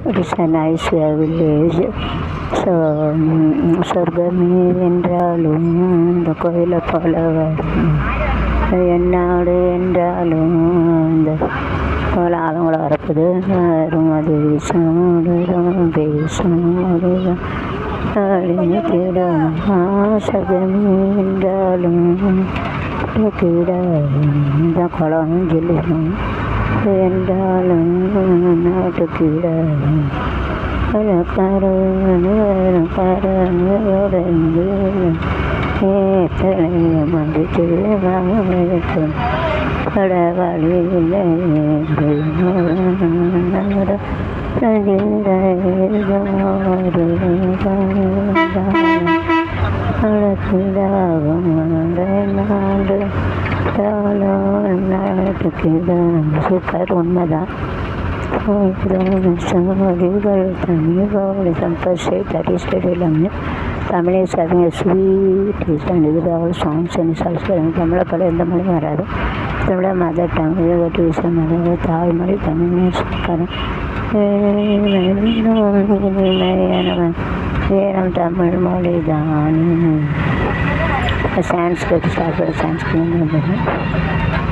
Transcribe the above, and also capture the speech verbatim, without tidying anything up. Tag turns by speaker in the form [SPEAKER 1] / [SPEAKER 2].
[SPEAKER 1] It is a nice uh, village. So, சொர்க்கமே என்றாலும் இந்த கோயிலை போல என் நாடு என்றாலும் இந்த கோல ஆளுங்களை வரப்புது அது வீசும் பேசும் அப்படின்னு கீட சொர்க்கமே என்றாலும் கீட இந்த குளம் சொல்லிடும் என்றாலும் நாட்டு கீட மந்திச்சு சூப்பர் உண்மைதான். தமிழை சாதிங்க ஸ்வீட் இதுக்காக சாங்ஸ் என்ன சொல்லுவாங்க. தமிழை போல எந்த மொழியும் வராது. தமிழை மதர் டங் டியூஷன் மத தாய்மொழி தமிழ் சொல்லுறேன். வேணும் தமிழ் மொழி தான். சான்ஸ்கிரிட் சாப்பிட சான்ஸ்கிரிட்